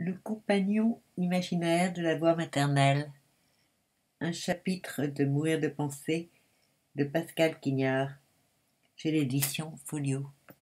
Le compagnon imaginaire de la voix maternelle. Un chapitre de Mourir de penser de Pascal Quignard, chez l'édition Folio.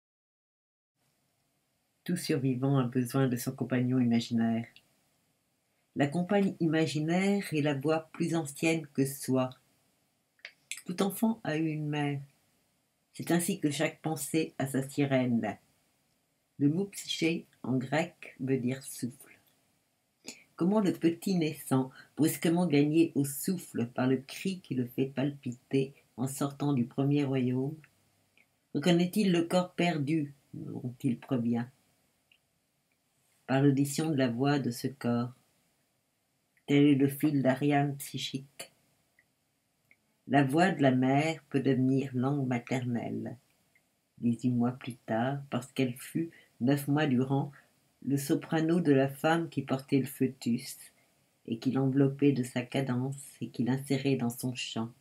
Tout survivant a besoin de son compagnon imaginaire. La compagne imaginaire est la voix plus ancienne que soi. Tout enfant a eu une mère. C'est ainsi que chaque pensée a sa sirène. Le mot psyché en grec veut dire souffle. Comment le petit naissant, brusquement gagné au souffle par le cri qui le fait palpiter en sortant du premier royaume, reconnaît-il le corps perdu dont il provient? Par l'audition de la voix de ce corps. Tel est le fil d'Ariane psychique. La voix de la mère peut devenir langue maternelle. 18 mois plus tard, parce qu'elle fut, 9 mois durant, le soprano de la femme qui portait le fœtus, et qui l'enveloppait de sa cadence et qui l'insérait dans son chant.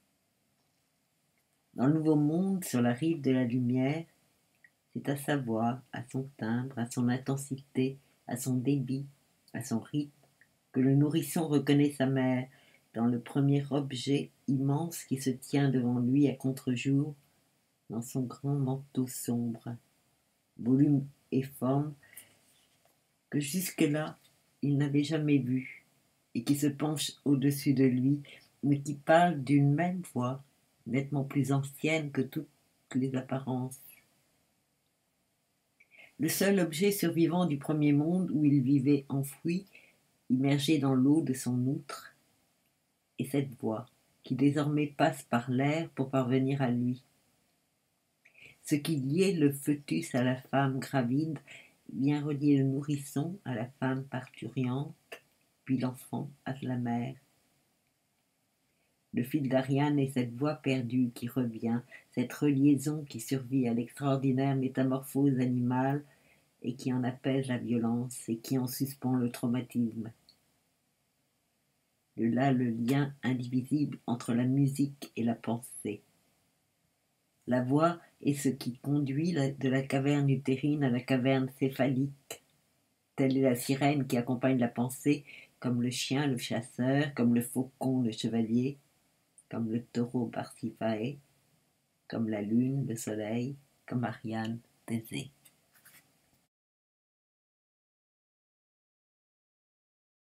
Dans le nouveau monde, sur la rive de la lumière, c'est à sa voix, à son timbre, à son intensité, à son débit, à son rythme, que le nourrisson reconnaît sa mère dans le premier objet immense qui se tient devant lui à contre-jour, dans son grand manteau sombre, volume et forme que jusque-là il n'avait jamais vu, et qui se penche au-dessus de lui, mais qui parle d'une même voix, nettement plus ancienne que toutes les apparences. Le seul objet survivant du premier monde où il vivait enfoui, immergé dans l'eau de son outre, est cette voix qui désormais passe par l'air pour parvenir à lui. Ce qui liait le fœtus à la femme gravide vient relier le nourrisson à la femme parturiente, puis l'enfant à la mère. Le fil d'Ariane est cette voix perdue qui revient, cette reliaison qui survit à l'extraordinaire métamorphose animale et qui en apaise la violence et qui en suspend le traumatisme. De là le lien indivisible entre la musique et la pensée. La voix est ce qui conduit de la caverne utérine à la caverne céphalique. Telle est la sirène qui accompagne la pensée, comme le chien le chasseur, comme le faucon le chevalier, comme le taureau Parsifal, comme la lune le soleil, comme Ariane Thésée.